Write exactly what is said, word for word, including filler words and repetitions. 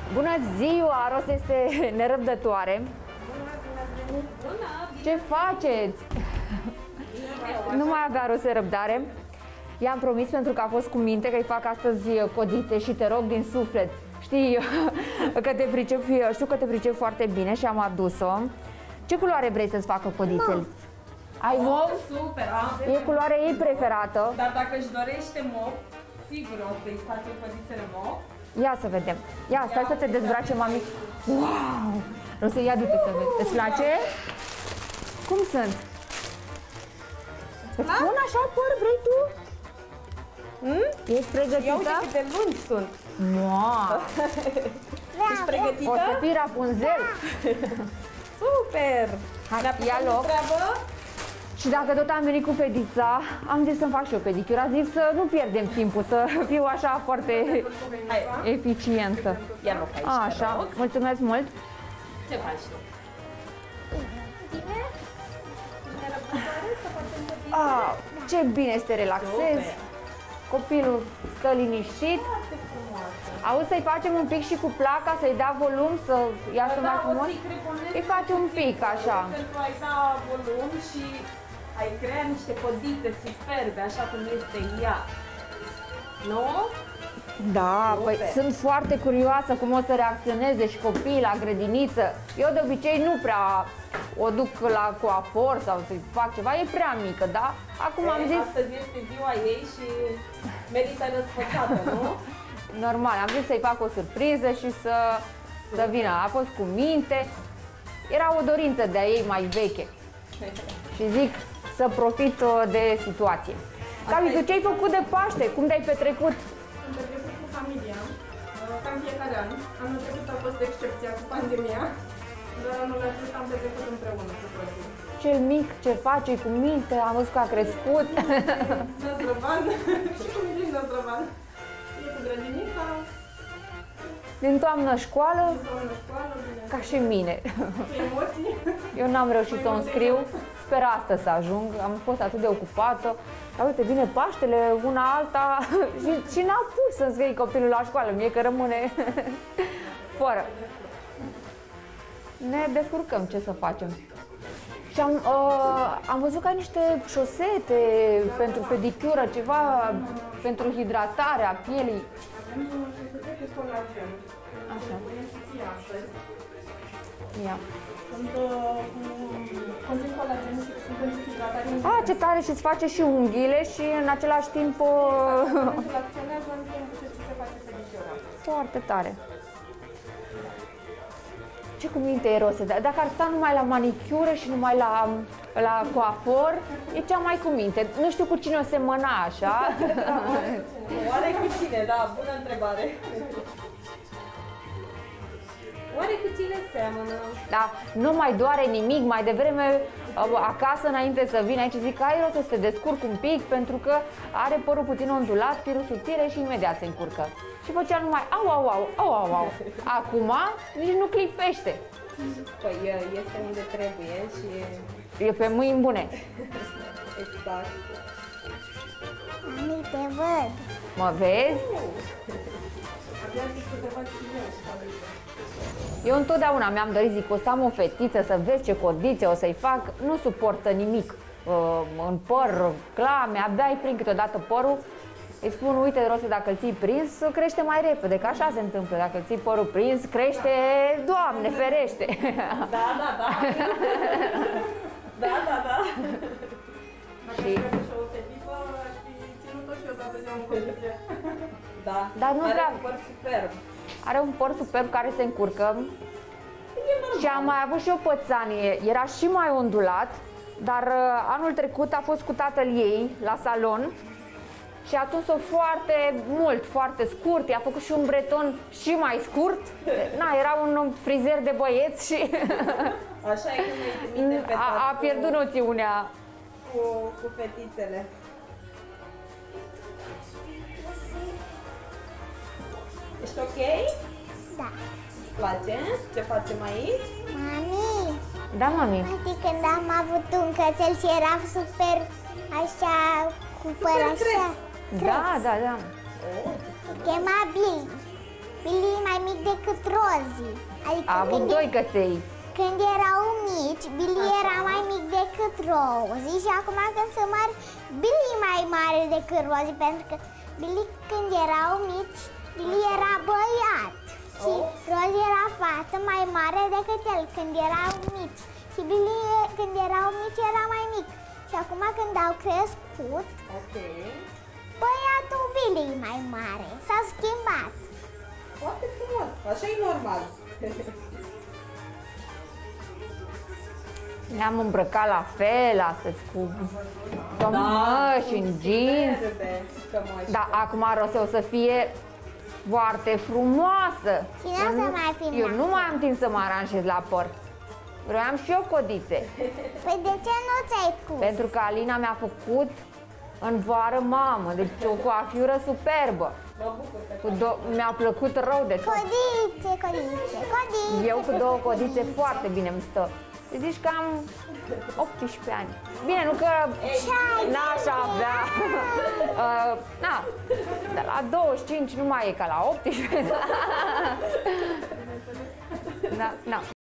Bună ziua! Ros este nerăbdătoare. Ce faceți? Nu mai avea Rose răbdare. I-am promis, pentru că a fost cu minte, că îi fac astăzi codițe și te rog din suflet. Știi că te pricep, știu că te pricep foarte bine și am adus-o. Ce culoare vrei să-ți facă codițele? Ai mov? Super! E culoarea ei preferată. Dar dacă își dorește mov, sigur o să-i face codițele mov. Ia să vedem. Ia, stai să te dezbrace, mami. Wow! Rose, ia du-te să vezi. Îți place? Cum sunt? Îți pun așa păr, vrei tu? Hmm? Ești pregătită? Ia uite câte lungi sunt. Wow! Ești pregătită? O să fii Rapunzel. Super! Hai, Ne-a ia loc. treabă? Și dacă tot am venit cu pedița, am zis să-mi fac și eu pedicura. Zic să nu pierdem timpul, să fiu așa foarte Hai. eficientă. Ia loc aici, Așa, mulțumesc mult. Ce faci tu? Ah, ce bine să te relaxezi. Copilul stă liniștit. Auzi, să-i facem un pic și cu placa, să-i dea volum, să iasă mai frumos? Îi face un pic, așa. Pentru a-i da volum și ai crea niște codițe superbe, așa cum este ea. Nu? Da, Super. păi sunt foarte curioasă cum o să reacționeze și copiii la grădiniță. Eu de obicei nu prea o duc la coafor sau să-i fac ceva, e prea mică, da? Acum Ei, am zis... Astăzi este ziua ei și merită răsfățată, nu? Normal, am zis să-i fac o surpriză și să, să vină. A fost cu minte. Era o dorință de-a ei mai veche. Și zic să profit de situație. Gabi, tu ce-ai făcut de Paște? Cum te-ai petrecut? Am petrecut cu familia, cam fiecare an. Anul trecut a fost excepția cu pandemia, dar anul acesta am petrecut împreună cu toții. Cel mic, ce face cu minte, am văzut că a crescut. Năzdrăvan și cu Milin Năzdrăvan. E cu grădinița, Din toamnă școală, în școală, bine, ca și mine. cu emoții. Eu n-am reușit să o înscriu, sper astăzi să ajung, am fost atât de ocupată. Dar uite, vine Paștele, una alta și, și n-am pus să înscrii copilul la școală, mie că rămâne fără. Ne descurcăm, ce să facem. Și am, uh, am văzut că ai niște șosete pentru pedicură, ceva pentru hidratarea pielii. Avem șosete cu colagen. Așa. Știi astăzi. Ia. Sunt uh, cu conțin colagen și sunt pentru hidratare. A, ce tare, și îți face și unghiile și în același timp... Uh, Acționează în timp ce ți se face pedicura. foarte tare. Ce cuvinte e, Rose? Dacă ar sta numai la manicură și numai la, la coafor, e cea mai cu minte. Nu știu cu cine o semăna așa. Oare cu cine? Da, bună întrebare. Oare cu cine seamănă? Da, nu mai doare nimic. Mai devreme acasă, înainte să vin aici, zic că ai rost să te descurc un pic, pentru că are părul puțin ondulat, firul subțire și imediat se încurcă. Și făcea numai au, au, au, au, au, au. Acum nici nu clipește. Păi este unde trebuie și... E pe mâini bune. Exact. Mami, te văd. Mă vezi? Abia zic că te faci și eu. Eu întotdeauna mi-am dorit, zic, o să am o fetiță, să vezi ce codițe o să-i fac. Nu suportă nimic uh, în păr, clame, abia îi prind câteodată părul. Îi spun, uite, Rose, dacă îl ții prins, crește mai repede, că așa se întâmplă. Dacă îl ții părul prins, crește, Doamne, ferește! Da, da, da. Da, da, da. Dacă aș avea și o fetiță, aș fi ținut-o și eu toată ziua în poziție. Da. Dar nu are prea- un păr superb. Are un păr superb care se încurcă. Și am mai avut și o pățanie, era și mai ondulat, dar uh, anul trecut a fost cu tatăl ei la salon și a tuns-o foarte mult, foarte scurt, i-a făcut și un breton și mai scurt. Na, era un frizer de băieți și Așa e când îi trimite pe a, a tatăl pierdut noțiunea. cu, cu fetițele. Ești ok? Da. Îți place? Ce facem aici? Mami, Da, mami. uite când am avut un cățel și era super așa, cu păr așa. Da, da, da. Chema Billy. Billy mai mic decât Rozi. Adică A avut când, doi căței. când erau mici, Billy era mai mic decât Rozi și acum când sunt mari, Billy e mai mare decât Rozi, pentru că Billy când erau mici, Billy era băiat și Rozi era fată mai mare decât el când erau mici. Și Billy când erau mici era mai mic. Și acum când au crescut, Ok. băiatul Billy e mai mare. S-a schimbat. Foarte frumos. Așa e normal. Ne-am îmbrăcat la fel astăzi cu cămăși în jeans. Superbe cămăși. Dar acum o să fie foarte frumoasă. Și n-o Eu să nu- mai fim Eu la nu fel. mai am timp să mă aranjez la păr. Vreau și eu codițe. Păi de ce nu ți-ai pus? Pentru că Alina mi-a făcut în vară mamă, deci o coafură superbă. Mă bucur că Cu do- mi-a plăcut rău de tot. Codițe, codițe, codițe. Eu cu două codițe foarte bine îmi stă. Îți zici că am optsprezece ani. Bine, nu că n-aș avea. uh, na, de la douăzeci și cinci nu mai e ca la optsprezece. Da, na.